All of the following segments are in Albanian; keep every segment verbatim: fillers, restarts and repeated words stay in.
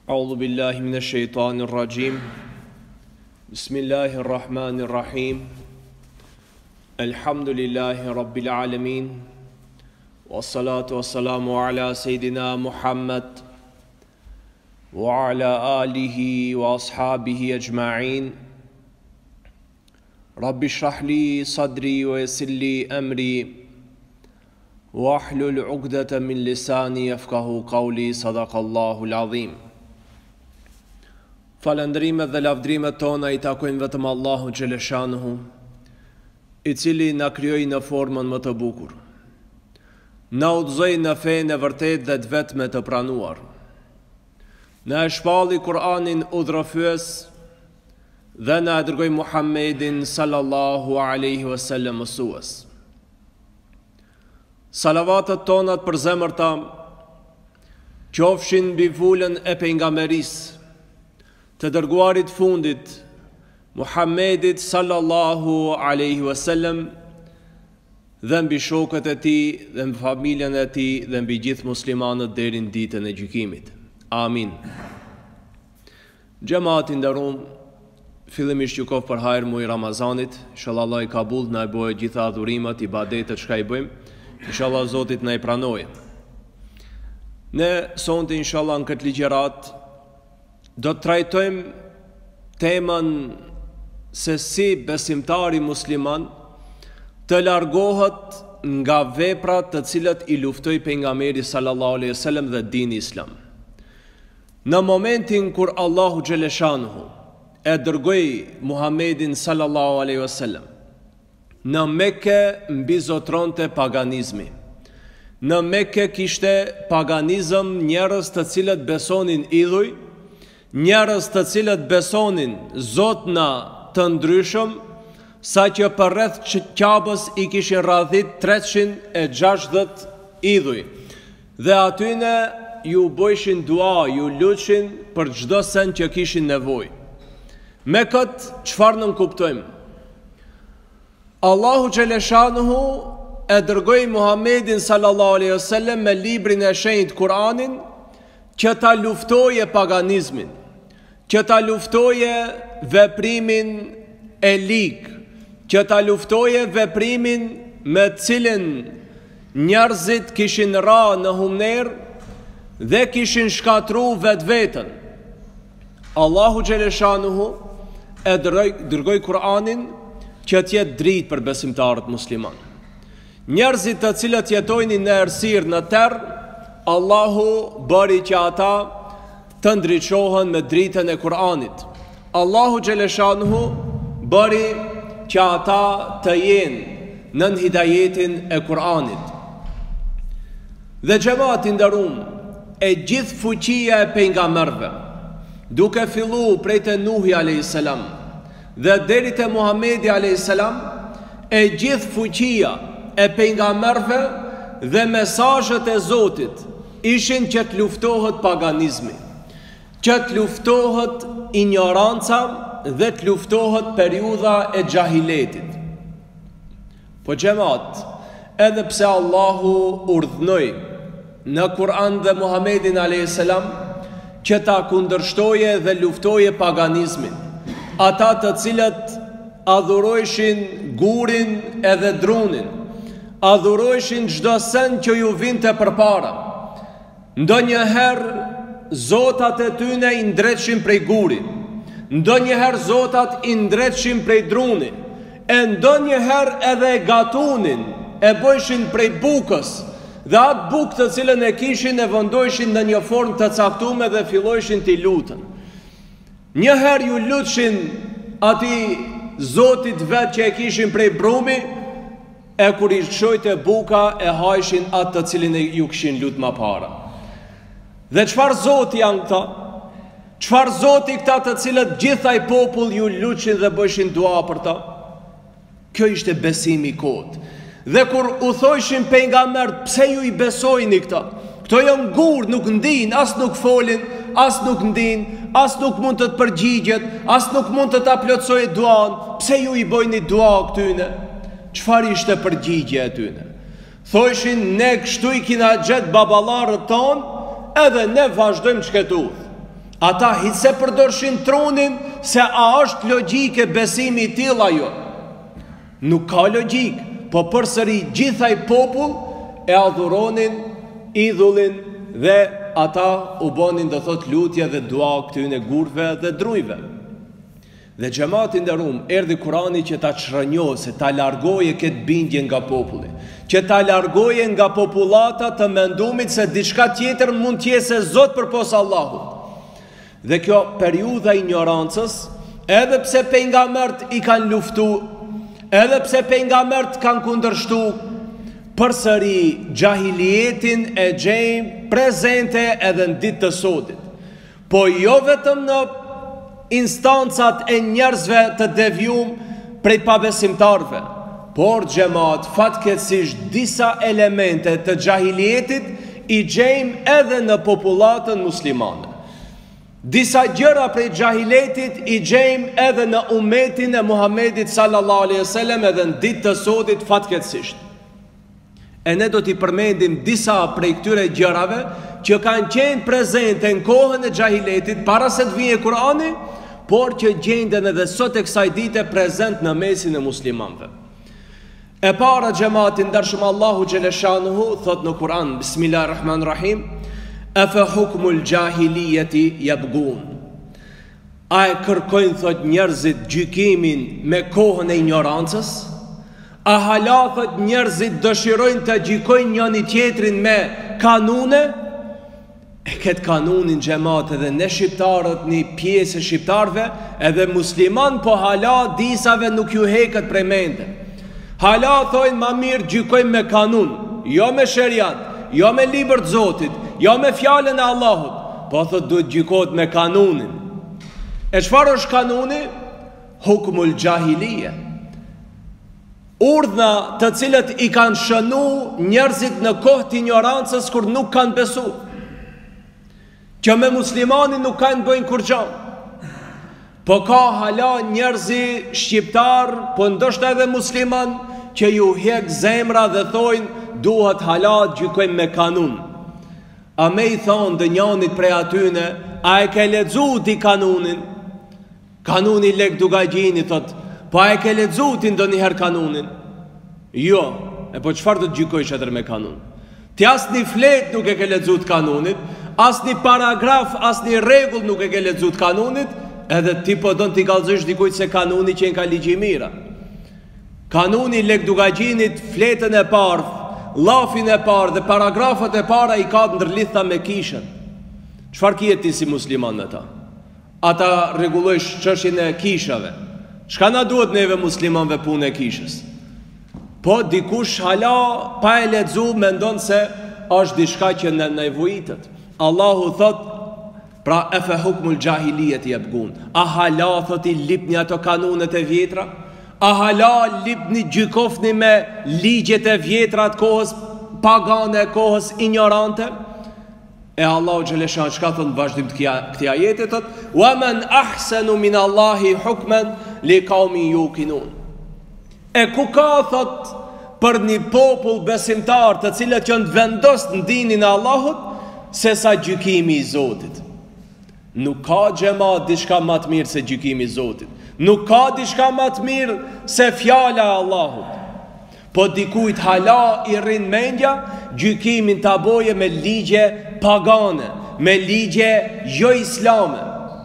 A'udhu billahi minash shaitanir rajim. Bismillahir rahmanir rahim. Alhamdulillahi rabbil alamin. Wassalatu wassalamu ala Sayyidina Muhammad wa ala alihi wa ashabihi ajma'in. Rabbi shrah li sadri wa yassir li amri wahlul 'uqdatan min lisani yafqahu qawli. Sadaqallahu al-azim. Falëndrimet dhe lavdrimet tona i takojnë vetëm Allahu xhaleshanuhu, i cili na krijoi në formën më të bukur. Na udhëzoi në fenë e vërtetë dhe të vetme të pranuar. Na e shpalli Kur'anin udhërofyes dhe na e dërgoi Muhammedin sallallahu alaihi wasallam mësues. Salavatet tona të përzemërta qofshin mbi vulën e pejgamberisë, të dërguarit fundit, Muhammedit sallallahu alaihi wasallam, dhe mbi shokët e tij, dhe mbi familjen e tij, dhe mbi gjithë muslimanët deri në ditën e gjykimit. Amin. Xhamati i nderuar, fillimisht ju kof për hajër muaj Ramazanit, inshallah Allah i kabull na e bëjë gjitha adhurimet, ibadetet çka i bëjmë, inshallah Zoti na i pranojë. Ne sonte inshallah në këtë ligjërat do të trajtojmë temën se si besimtari musliman të largohet nga veprat të cilat i luftoi pejgamberi sallallahu alaihi wasallam dhe dini islam. Në momentin kur Allahu xhaleshanuhu e dërgoi Muhammedin sallallahu alaihi wasallam në Mekë, mbizotronte paganizmi. Në Mekë kishte paganizëm, njerëz të cilët besonin idhuj, njerëz të cilët besonin zotna të ndryshëm, sa që për rreth Ka'bës i kishin radhit treqind e gjashtëdhjetë idhuj. Dhe atyne ju bëjshin dua, ju lutshin për çdo sen që kishin nevojë. Me këtë çfarë nën kuptojmë? Allahu xhaleshanuhu e dërgoi Muhammedin sallallahu alaihi wasallam me librin e shenjtë Kur'anin që ta luftoje paganizmin, që ta luftoje veprimin e lig, që ta luftoje veprimin me cilin njerëzit kishin ra në humner dhe kishin shkatru vetë vetën. Allahu xhaleshanuhu e dërgoi Kur'anin që t'jetë dritë për besimtarët musliman. Njerëzit të cilët jetojnë në errësirë në terr, Allahu bëri që ata të ndriçohen me dritën e Kur'anit. Allahu xhaleshanuhu bëri që ata të jenë në hidajetin e Kur'anit. Dhe xhamati nderuam, e gjithë fuqia e pejgamberëve, duke filluar prej te Nuhi alayhis salam dhe deri te Muhamedi alayhis salam, e gjithë fuqia e pejgamberëve dhe mesazhet e Zotit ishin që të luftohet paganizmi, që të luftohet ignoranca dhe të luftohet periudha e xahiletit. Po xhamat, edhe pse Allahu urdhnoi në Kur'an dhe Muhammedin alayhis salam që ta kundërshtoje dhe luftoje paganizmin, ata të cilët adhurojshin gurin edhe drunin, adhurojshin çdo sen që ju vinte përpara. Ndonjëherë zotat e tyne i ndreqshin prej gurit, ndonjëherë zotat i ndreqshin prej drunit, e ndonjëherë edhe gatunin e bëjshin prej bukës, dhe atë bukë të cilën e kishin e vendojshin në një formë të caktuar dhe fillojshin t'i lutën. Njëherë ju lutshin ati zotit vetë që e kishin prej brumi, e kur i shojte buka e hajshin atë të cilin e ju kishin lutë më para. Dhe çfarë zoti janë këta? Çfarë zoti këta të cilët gjithaj popull ju lutshin dhe bëjshin dua për ta? Kjo ishte besimi i kot. Dhe kur u thojshin pejgamberët, pse ju i besojni këta? Këto janë gur, nuk ndin, as nuk folin, as nuk ndin, as nuk mund të të përgjigjet, as nuk mund të ta plotësojë duan. Pse ju i bëjni dua këtyne? Çfarë ishte përgjigje e tyne? Thojshin, ne kështu i kina gjetë babalarët tonë, edhe ne vazhdojmë çketuth. Ata hitë se përdorshin trunin, se a është logjike besimi tilla jo. Nuk ka logjik, po përsëri gjithaj popull e adhuronin idhullin dhe ata u bonin dhe thot lutje dhe dua këtyne gurve dhe drujve. Dhe xhamatin nderuam, erdhi Kurani që ta çrënjose, ta largoje këtë bindje nga populli, që ta largoje nga popullata të mendumit se diçka tjetër mund të jetë se Zot përpos Allahut. Dhe kjo periudha e ignorancës, edhe pse pejgambert i kanë luftu, edhe pse pejgambert kanë kundërshtu, përsëri xahilietin e gjejmë prezente edhe në ditë të sotit. Po jo vetëm në instancat e njerëzve të devijum prej pabesimtarve, por xhamat fatkeqësisht disa elemente të xahilietit i gjejmë edhe në popullatën muslimane. Disa gjëra prej xahilietit i gjejmë edhe në umetin e Muhamedit sallallahu alaihi wasallam edhe në ditë të sotit fatkeqësisht. E ne do t'i përmendim disa prej këtyre gjërave që kanë qenë prezente në kohën e xahilietit para se të vijë Kurani, por që gjenden edhe sot e kësaj dite prezent në mesin e muslimanëve. E para xhamatin ndershëm, Allahu xhaleshanuhu thot në Kur'an, Bismillahirrahmanirrahim, afa hukmul jahiliyati yabgun. A e kërkojnë, thot, njerëzit gjykimin me kohën e ignorancës? A hala, thot, njerëzit dëshirojnë të gjykojnë njëri tjetrin me kanune? E këtë kanunin xhamat edhe ne shqiptarët, një pjesë e shqiptarëve, edhe musliman, po hala disave nuk ju heket prej mende. Hala thojnë ma mirë gjykojmë me kanun, jo me sheriat, jo me libër të Zotit, jo me fjalën e Allahut, po thot duhet gjykot me kanunin. E çfarë është kanuni? Hukmul jahiliye. Urdhna të cilët i kanë shënu njerëzit në kohë të ignorancës kur nuk kanë besu, që me muslimanin nuk kanë bëjnë kur gjanë. Po ka hala njerëzi shqiptar, po ndoshta edhe musliman, që ju hek zemra dhe thojnë duhet hala gjykojmë me kanun. A me i thonë dë njanit prej atyne, a e ke lexu ti kanunin? Kanuni lek dugagjini, thot, po a e ke lexu ti ndonjëherë kanunin? Jo, e po çfarë do të gjykojsh atër me kanun? Ti as një flet nuk e ke lexu të kanunit, as një paragraf, as një regull nuk e ke lexu të kanunit, edhe ti po don t'i kallëzosh dikujt se kanuni që ka ligj i mira. Kanuni lek dugagjinit fletën e parë, llafin e parë dhe paragrafat e para i ka ndërlidhta me kishën. Çfarë kihet ti si musliman me ta? Ata rregullojsh çështjen e kishave. Çka na duhet neve muslimanëve punë e kishës? Po dikush hala pa e lexu mendon se është diçka që në nevojitet. Allahu thot, pra e fe hukmul jahilijet i ebgun. A hala thot i lipni ato kanunet e vjetra? A hala lipni gjykofni me ligjet e vjetra të kohës pagane, kohës ignorante? E Allahu xhaleshan çka thot në vazhdim të këtij ajeti, thot wa man ahsanu min Allahi hukman li qaumin yuqinun. E ku ka, thot, për një popull besimtar të cilët janë vendos në dinin e Allahut, se sa gjykimi i Zotit. Nuk ka xhamat diçka më të mirë se gjykimi i Zotit. Nuk ka diçka më të mirë se fjala e Allahut. Po dikujt hala i rrin mendja gjykimin ta boje me ligje pagane, me ligje jo islame.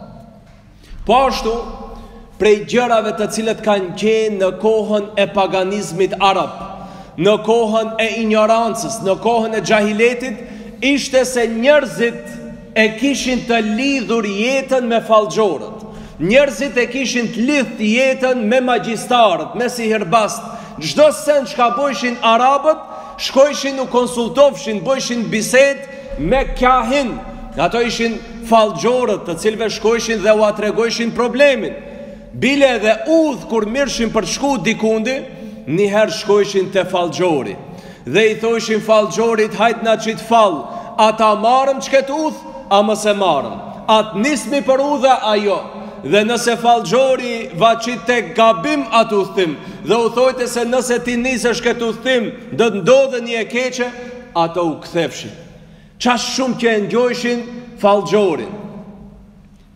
Po ashtu, prej gjërave të cilët kanë qenë në kohën e paganizmit arab, në kohën e ignorancës, në kohën e xahiletit, ishte se njerëzit e kishin të lidhur jetën me fallxhorët. Njerëzit e kishin të lidhur jetën me magjistarët, me sihirbast. Çdo sen çka bojshin arabët, shkojshin u konsultofshin, bojshin bisedë me kahin. Ato ishin fallxhorët, të cilëve shkojshin dhe u atregojshin problemin. Bile dhe udh kur mirshin për të shku dikundi, njëherë shkojshin te fallxhori dhe i thoshin fallxhorit, hajt na qit fall, ata marëm çket udh, a mos e marëm. At nismi për udha ajo. Dhe nëse fallxhori va qit tek gabim atë udhtim, dhe u thojte se nëse ti nisesh këtë udhtim, do të ndodhe një e keqe, ato u kthefshin. Qash shumë që e ngjojshin fallxhorin.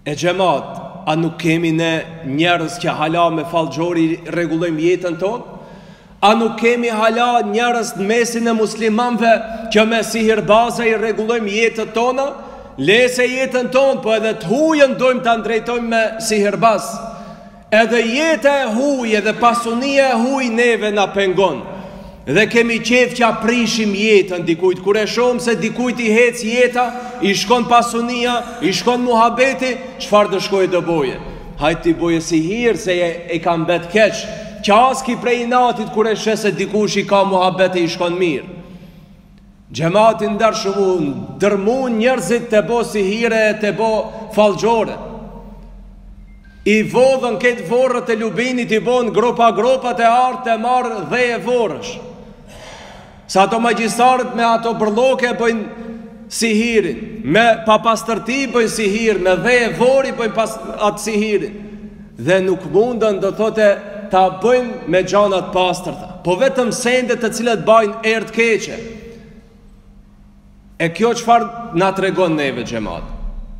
E xhamat, a nuk kemi ne njerëz që hala me fallxhori rregullojmë jetën tonë? A nuk kemi hala njerëz në mesin e muslimanëve që me sihirbaza i rregullojmë jetën tonë? Lese jetën tonë, po edhe të hujën dojmë të ndrejtojmë me sihirbaz. Edhe jetë e huj, edhe pasunia e huj neve na pengon. Dhe kemi qef që aprishim jetën dikujt. Kur e shohim se dikujt i hec jeta, i shkon pasunia, i shkon muhabeti, çfarë do shkojë të boje? Hajt t'i boje sihir se e, e kam bet keq. Qaski prej natit kur e sheh se dikush i ka muhabeti, i shkon mirë. Xhamatin ndarshëm, dërmun njerëzit të bo sihire, të bo fallxhore. I vodhën këtë vorët e lubinit, i bon gropa gropat e artë të marë dhe e vorësh. Sa ato magjistarët me ato bërloke bëjnë sihirin, me papastërti bëjnë sihir, me dhe e vori bëjnë pas, atë sihirin. Dhe nuk mundën do thote ta bëjnë me gjanat pastërta, po vetëm sendet të cilat bajnë erë të keqe. E kjo çfarë na tregon neve xhamat?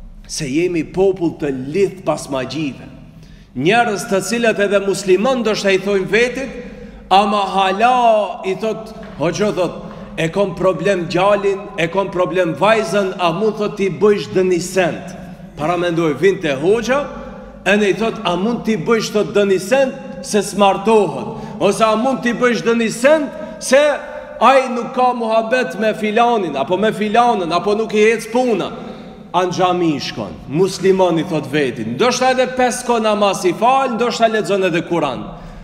Se jemi popull të lidh pas magjive. Njerëz të cilët edhe musliman ndoshta i thojnë vetit, ama hala i thot, hoxha thot, e kom problem gjalin, e kom problem vajzën, a mund thot t'i bëjsh dëni sent? Para mendoj vind të hoxha, e ne i thot, a mund t'i bëjsh thot dëni sent se smartohet? Ose a mund t'i bëjsh dëni sent se ai nuk ka muhabet me filanin, apo me filanën, apo nuk i hec puna? Anë xhami shkon, muslimani thot vetin, ndoshta edhe pesë kohë namaz i fal, ndoshta lexon edhe Kur'an.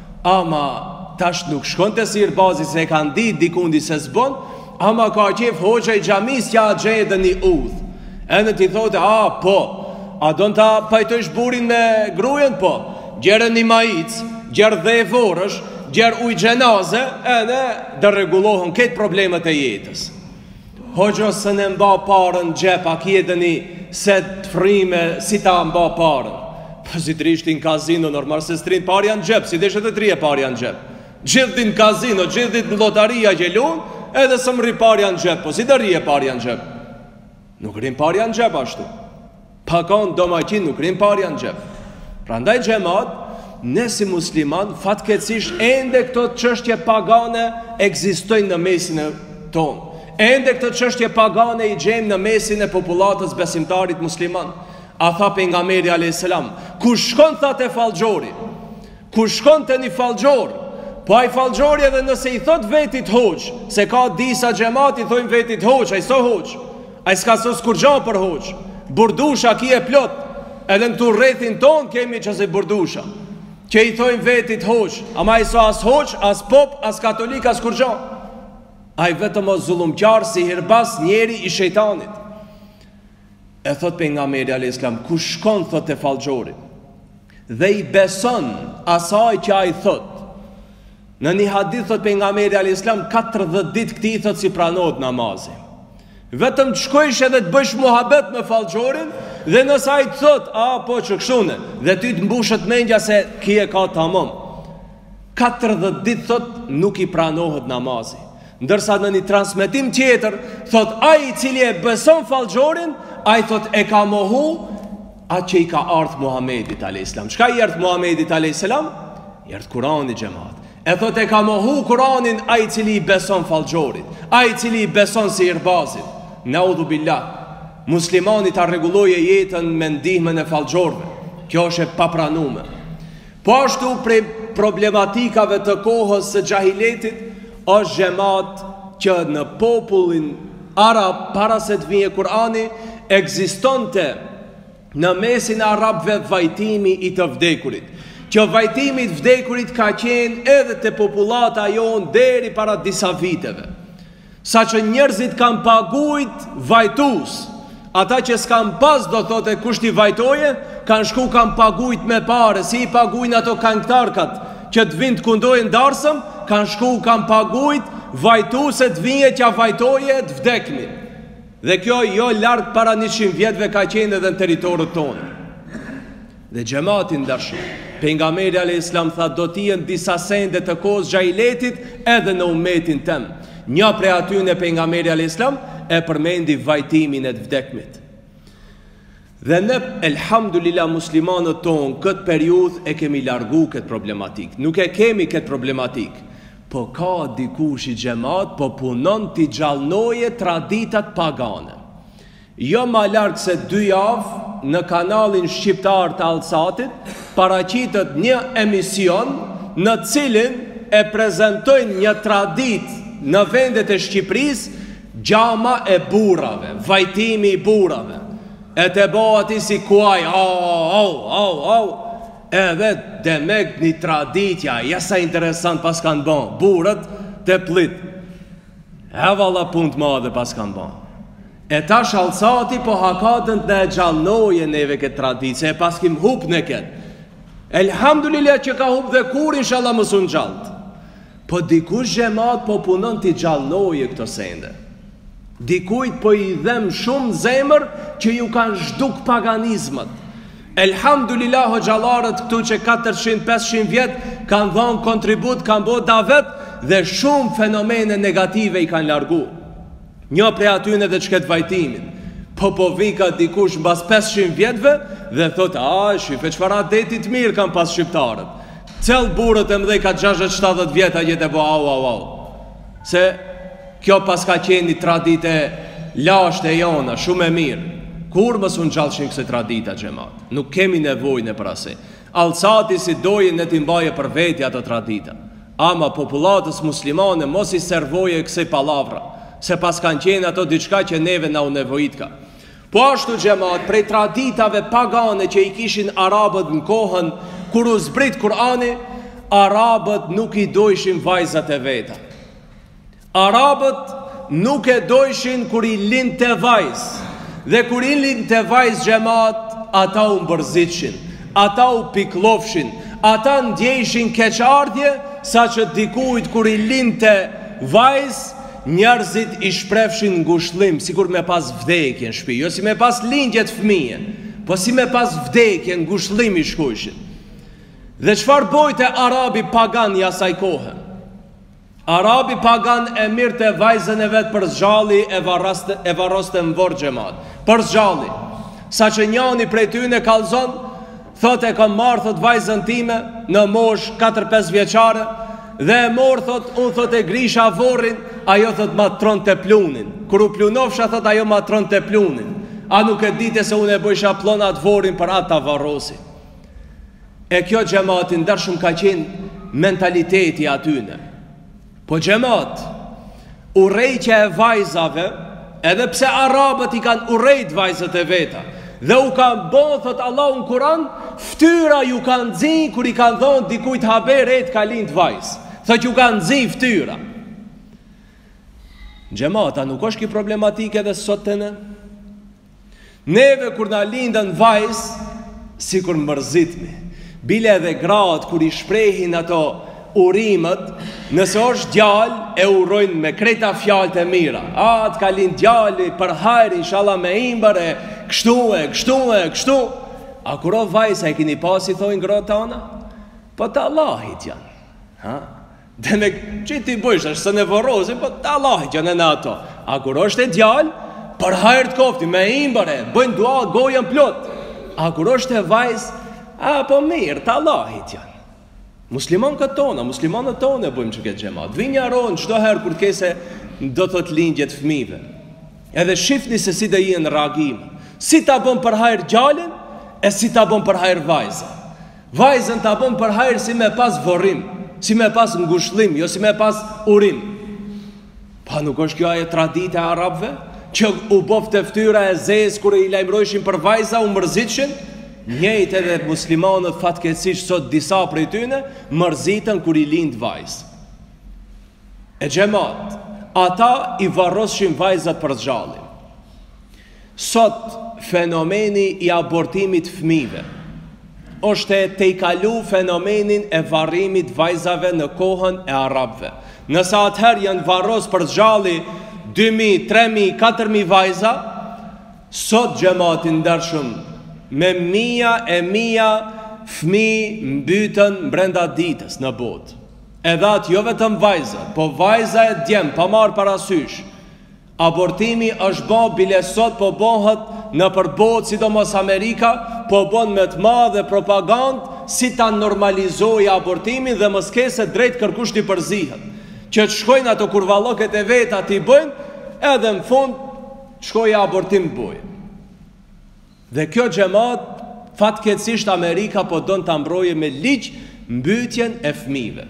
Ama tash nuk shkon te sihirbazi se e kanë ditë dikundi se s'bon, ama ka qef hoxha i xhamis që a gjedë një udh. Edhe ti thote, a po, a don ta pajtojsh burin me grujen? Po, gjerë një majic, gjerë dhe e vorësh, gjerë uj gjenaze, edhe dhe regulohen këtë problemet e jetës. Hoxha se ne mba parën gjep, a kje një set frime si ta mba parën? Po si të rishti në kazino, normal se s'trin parë janë gjep, si deshe të trije parë janë gjep. Gjithë në kazino, gjithë në lotaria gjelun, edhe së më ri parë janë gjep, po si të rije parë janë gjep? Nuk rin parë janë gjep ashtu. Pakon do maqin nuk rin parë janë gjep. Pra ndaj xhamat, ne si musliman, fatkeqësisht ende këto çështje pagane ekzistojnë në mesin e tonë. Ende këtë çështje pagane i gjejmë në mesin e popullatës besimtarit musliman. A tha pejgamberi alayhis salam, ku shkon tha te fallxhori, ku shkon te një fallxhor, po ai fallxhori edhe nëse i thot vetit hoxh, se ka disa xhamat i thojnë vetit hoxh, ai so hoxh, ai s'ka sos kur gjao për hoxh. Burdusha ki e plot, edhe në këtu rrethin ton kemi çase burdusha, që i thojnë vetit hoxh, ama ai so as hoxh, as pop, as katolik, as kur gjao. Ai vetëm o zullumqar, sihirbaz, njeri i shejtanit. E thot pejgamberi alayhis salam, ku shkon thot te fallxhori dhe i beson asaj që ai thot. Në një hadith thot pejgamberi alayhis salam, katërdhjetë ditë këtij thot si pranohet namazi. Vetëm të shkojsh edhe të bësh muhabet me fallxhorin, dhe nëse ai të thot, a po që këshune, dhe ty të mbushet mendja se kje ka tamam. katërdhjetë ditë thot nuk i pranohet namazi. Ndërsa në një transmetim tjetër thot ai i cili e beson fallxhorin, ai thot e ka mohu atë që i ka ardhur Muhamedit alayhis salam. Çka i erdh Muhamedit alayhis salam? I erdh Kurani xhamat. E thot e ka mohu Kuranin ai i cili i beson fallxhorit, ai i cili i beson sihirbazit. Naudhu billah. Muslimani ta rregulloje jetën me ndihmën e fallxhorëve. Kjo është e papranueshme. Po ashtu prej problematikave të kohës së xahiletit është xhamat që në popullin arab para se të vijë Kurani ekzistonte në mesin e arabëve vajtimi i të vdekurit. Që vajtimi i të vdekurit ka qenë edhe te popullata jonë deri para disa viteve. Sa që njerëzit kanë paguajt vajtus, ata që s'kan pas do thote kushti vajtoje, kanë shku kanë paguajt me pare, si i paguajnë ato këngëtarkat që të vinë të kundojnë darsëm, kanë shku kanë paguajt vajtuse të vinë që vajtoje të vdekmi. Dhe kjo jo lartë para njëqind vjetëve ka qenë edhe në teritorët tonë. Dhe xhamatin dashur, pejgamberi alayhis salam tha do të jenë disa sende të kohës xhahiletit edhe në ummetin tem. Një prej aty në pejgamberi alayhis salam e përmendi vajtimin e të vdekmit. Dhe ne, elhamdulillah, muslimanët tonë, këtë periudhë e kemi largu këtë problematik. Nuk e kemi këtë problematik. Po ka dikush i xhamat, po punon t'i gjallnoje traditat pagane. Jo ma largë se dy javë në kanalin shqiptar të Alsatit paraqitet një emision në cilin e prezentojnë një tradit në vendet e Shqipërisë, gjama e burrave, vajtimi i burrave. E të bëha ti si kuaj, au, au, au, au. Edhe demek një traditja, jasa interesant pas kanë bon, burët të plit. E valla pun të madhe pas kanë bon. E tash Alsati po hakatën të e gjallnoje neve këtë traditë, se e pas kim hup në këtë. Elhamdulillah që ka hup dhe kur inshallah më sun gjallët. Po dikush xhamat po punon t'i gjallnoje këto sende. Dikujt po i dhem shumë zemër që ju kanë zhduk paganizmat. Elhamdulillah hoxhallarët këtu që katërqind pesëqind vjet kanë dhënë kontribut, kanë bërë davet dhe shumë fenomene negative i kanë largu. Një prej atyne dhe çket vajtimin. Po po vika dikush mbas pesëqind vjetëve dhe thot, a, shife çfarë detit mirë kanë pas shqiptarët. Cel burët e mdhej ka gjashtëdhjetë shtatëdhjetë vjeta jetë e bo au au au. Se kjo pas ka qeni tradite lashtë e jona, shumë e mirë. Kur më sun gjallëshin këse tradita xhamat. Nuk kemi nevojnë e për ase. Alsati si dojën në t'imbaje për veti ato tradita. Ama populatës muslimane mos i servoje këse palavra, se pas kanë qenë ato diçka që neve na u nevojit ka. Po ashtu xhamat, prej traditave pagane që i kishin arabët në kohën kur u zbrit Kurani, arabët nuk i dojshin vajzat e veta. Arabët nuk e dojshin kur i lind të vajzë. Dhe kur i lind të vajzë xhamat, ata u mbërzitshin, ata u piklofshin, ata ndjejshin keqardhje, sa që dikujt kur i lind të vajzë, njerëzit i shprefshin ngushëllim, sikur me pas vdekje në shtëpi, jo si me pas lindjet fëmije, po si me pas vdekje, ngushëllim i shkujshin. Dhe çfarë bojte arabi pagan i asaj kohe? Arabi pagan e mirë të vajzën e vetë për zgjalli e varroste e varroste në vorë xhamat. Për zgjalli. Sa që njani prej tyne kalzon, thot e kam marrë, thot vajzën time në mosh katër pesë vjeçare, dhe e morë, thot, unë thot e grisha vorrin, ajo thot ma tron të plunin. Kur u plunofsha, thot ajo ma tron të plunin. A nuk e dite se unë e bëjsha plonat vorrin për ata varrosi. E kjo xhamatin ndershëm ka qenë mentaliteti atyne. Po xhamat, urrejtja e vajzave, edhe pse arabët i kanë urrejt vajzët e veta, dhe u kanë bon, thot Allah në Kur'an, ftyra ju kanë zi, kur i kanë dhonë dikujt haber e të ka lind vajzë. Thot ju kanë zi ftyra. Xhamata, nuk është ki problematike dhe sot të ne? Neve kur na lindën vajzë, si kur mërzitmi, bile edhe gratë kur i shprehin ato urimet, nëse është djalë e urojnë me kreta fjalët e mira. A, të ka lind djali për hajri, inshallah me imbër e kështu e kështu e kështu. A kur o vajsa e kini pasi thojnë grota tona? Po të Allahit janë. Ha? Dhe me që ti bëjsh është së ne vorozin, po të Allahit janë e në ato. A kur është e djalë, për hajrë të kofti, me imbër e, bëjnë dua gojën plot. A kur është e vajsë, a po mirë, të Allahit janë. Musliman këtë tona, muslimanët tonë e bëjmë që këtë xhamat. Vinja ronë qdo herë kur kese do thot lindjet fëmive. Edhe shifni se si dhe jenë reagim. Si ta bëm për hajrë gjallin, e si ta bëm për hajrë vajzën. Vajzën ta bëm për hajrë si me pas vorrim, si me pas ngushëllim, jo si me pas urim. Pa nuk është kjo aje tradite e arabëve, që u bof të ftyra e zezë kër i lajmërojshin për vajza, u mërzitshin. Njejt edhe muslimanët fatkeqësisht sot disa prej tyne mërzitën kur i lind vajzë. E xhamat, ata i varroshin vajzat për zgjallin. Sot fenomeni i abortimit fëmijëve është e te i kalu fenomenin e varrimit vajzave në kohën e arabëve. Nësa atëherë janë varros për zgjalli dy mijë, tre mijë, katër mijë vajza, sot xhamatin ndershëm me mija e mija fëmijë mbytën brenda ditës në botë. Edhe atë jo vetëm vajza, po vajza e djem, pa marë parasysh. Abortimi është bo bile sot po bohet në përbot, sidomos Amerika, po bon me të madhe propagandë si ta normalizoj abortimin dhe mos kese drejt kërkush t'i përzihet. Që të shkojnë ato kurvallokët e veta t'i bëjnë, edhe në fund shkojnë abortim të bëjnë. Dhe kjo xhamat, fatkeqësisht Amerika po don ta mbrojë me ligj mbytjen e fëmijëve.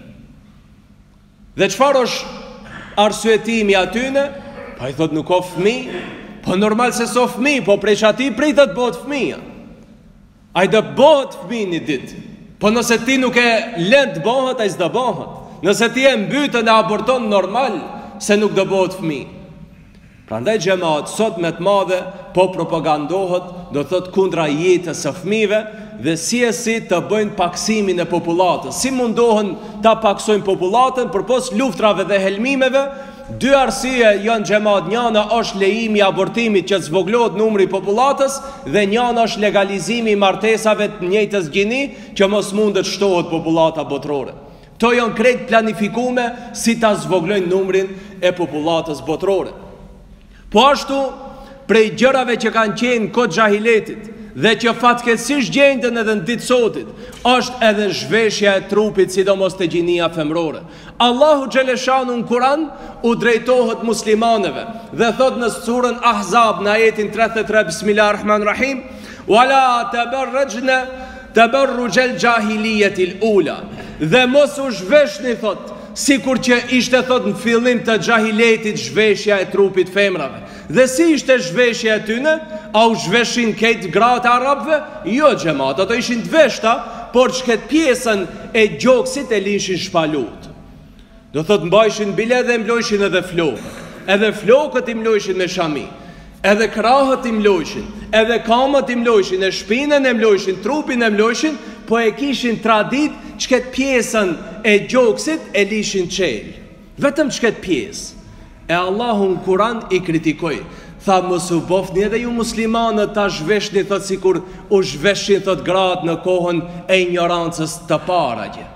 Dhe çfarë është arsyetimi atyne? Pa i thot nuk o fëmijë, po normal se so fëmijë, po prej ati pritet bëhet fëmija. A i dë bëhet fëmijë një ditë. Po nëse ti nuk e lënë të bëhet, a i s'dë bëhet. Nëse ti e mbytën e aborton normal, se nuk dë bëhet fëmijë. Prandaj xhamat sot me të madhe po propagandohet, do thot kundra jetës së fëmijëve dhe si e si të bëjnë paksimin e popullatës. Si mundohen ta paksojnë popullatën përpos luftrave dhe helmimeve. Dy arsye janë xhamat, njëna është lejimi i abortimit që zvoglohet numri i popullatës dhe njëna është legalizimi i martesave të njëjtës gjini që mos mundet shtohet populata botërore. To janë krejt planifikume si ta zvoglojnë numrin e popullatës botërore. Po ashtu, prej gjërave që kanë qenë kod xahiletit dhe që fatkeqësisht gjenden edhe në ditë sotit, është edhe zhveshja e trupit, sidomos të gjinia femrore. Allahu xhaleshanu në Kur'an u drejtohet muslimaneve dhe thot në surën Ahzab në ajetin tridhjetë e tre, Bismillahirrahmanirrahim, wala tabarrajna tabarrujal jahiliyatil ula. Dhe mos u zhveshni, thot, sikur që ishte thot në fillim të xahiletit zhveshja e trupit femrave. Dhe si ishte zhveshja e tyne? A u zhveshin këtë gratë arabëve? Jo xhamat, ato ishin të veshta, por që këtë pjesën e gjoksit e lishin shpalut. Do thot mbajshin bile dhe mlojshin edhe flokët. Edhe flokët i mlojshin me shami. Edhe krahët i mlojshin. Edhe kamët i mlojshin. E shpinën e mlojshin. Trupin e mlojshin. Po e kishin tradit që këtë pjesën e gjoksit e lishin qelë. Vetëm që këtë pjesë. E Allahu në Kur'an i kritikoj. Tha mos u bofni edhe ju muslimanët ta zhveshni, thot, sikur u zhveshin, thot, gratë në kohën e ignorancës të paraqe.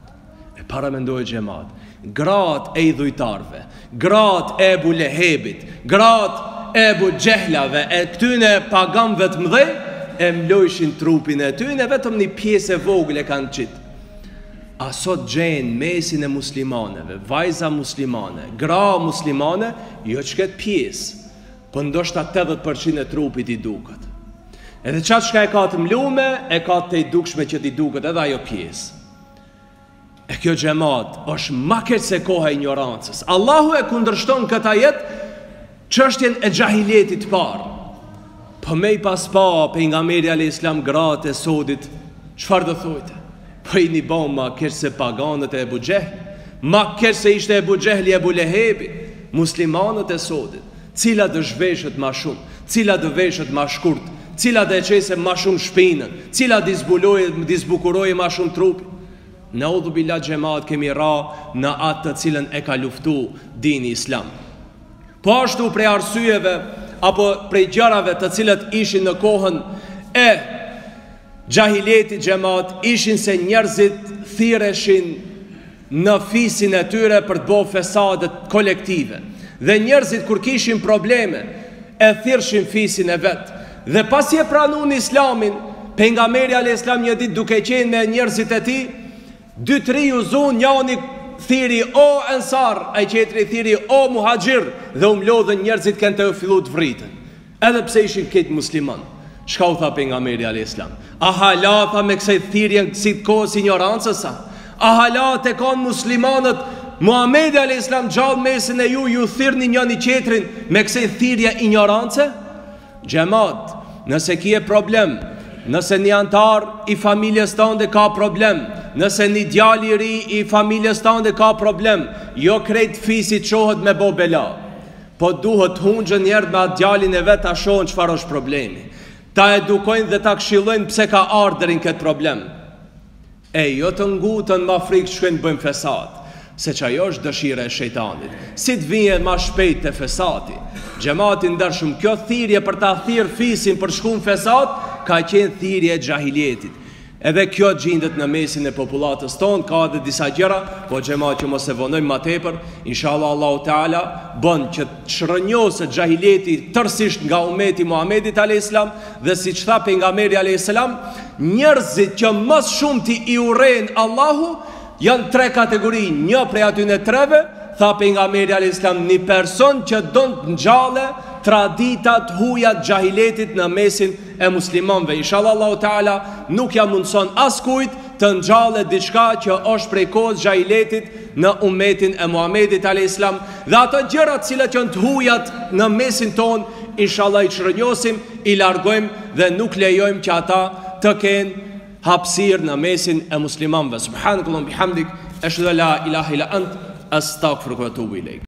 E para mendoj xhamat, gratë e idhujtarve, gratë e Ebu Lehebit, gratë e Ebu Gjehlave, e këtyne pagamëve të mëdhej, e mlojshin trupin e tyne, vetëm një pjesë e vogël e kanë qitë. A sot gjenë mesin e muslimaneve, vajza muslimane, gra muslimane, jo që këtë pjesë, për ndoshta tetëdhjetë përqind e trupit i duket. Edhe qatë shka e ka të mlume, e ka të i dukshme që t'i duket edhe ajo pjesë. E kjo xhamat është ma keq se koha e ignorancës. Allahu e kundërshton këta jetë çështjen e xahiletit parë. Po me i pas pa pejgamberi alayhis salam gratë e sodit, çfarë do thojte? Po i një bon ma keq se paganët e Ebu Gjehl, ma keq se ishte Ebu Gjehli e Ebu Lehebi. Muslimanët e sodit, cila dë zhveshët ma shumë, cila dë veshët ma shkurt, cila dë qese ma shumë shpinën, cila disbukuroje ma shumë trupi. Në udhu billah xhamat kemi ra në atë të cilën e ka luftu dini islam. Po ashtu prej arsyeve apo prej gjërave të cilët ishin në kohën e xahileti xhamat, ishin se njerëzit thireshin në fisin e tyre për të bëu fesadet kolektive. Dhe njerëzit kur kishin probleme e thirrshin fisin e vet. Dhe pasi e pranun islamin, pejgamberi alayhis salam një ditë duke qenë me njerëzit e tij, dy tri u zon, njëri thiri o ensar, ai tjetri thiri o muhaxhir, dhe u mlodhën njerëzit kanë të fillu të vriten. Edhe pse ishin këtë musliman. Çka u tha pejgamberi alayhis salam? A hala tha me kësaj thirrje si të kohës ignorancës? A hala te kanë muslimanët Muhamedi alayhis salam gjallë mesin e ju ju thirrni njëri tjetrin me kësaj thirrje ignorancë? Xhamat, nëse kje problem, nëse një antar i familjes tënde ka problem, nëse një djalë i ri i familjes tënde ka problem, jo krejt fisit çohet me bo bela, po duhet hunxhën njerë me atë djalin e vet ta shohin çfarë është problemi. Ta edukojnë dhe ta këshillojnë pse ka ardhërin këtë problem. E jo të ngutën ma frikë shkojnë bëjmë fesat, se që ajo është dëshira e shejtanit. Si të vije ma shpejt të fesati. Xhamatin ndershëm, kjo thirrje për ta thirrë fisin për shkuën fesat ka qenë thirrje e xahilietit. Edhe kjo gjendet në mesin e popullatës tonë, ka edhe disa gjëra, po xhema që mos e vonojmë më tepër, inshallah Allahu Teala bën që të shërnjosë xahileti tërësisht nga ummeti Muhamedit alayhis salam, dhe siç tha pejgamberi alayhis salam, njerëzit që më shumë ti i urrejnë Allahu janë tre kategori. Një prej atyre treve, tha pejgamberi alayhis salam, një person që don të ngjalle traditat hujat xahiletit në mesin e muslimanëve. Inshallah Allahu Teala nuk ja mundson askujt të ngjallet diçka që është prej kohës xahiletit në ummetin e Muhamedit alayhis salam, dhe ato gjërat cilat janë të hujat në mesin ton, inshallah i çrënjosim, i largojmë dhe nuk lejojmë që ata të kenë hapësirë në mesin e muslimanëve. Subhanakallahumma bihamdik, ashhadu an la ilaha illa ant, astaghfiruka wa atubu ilaik.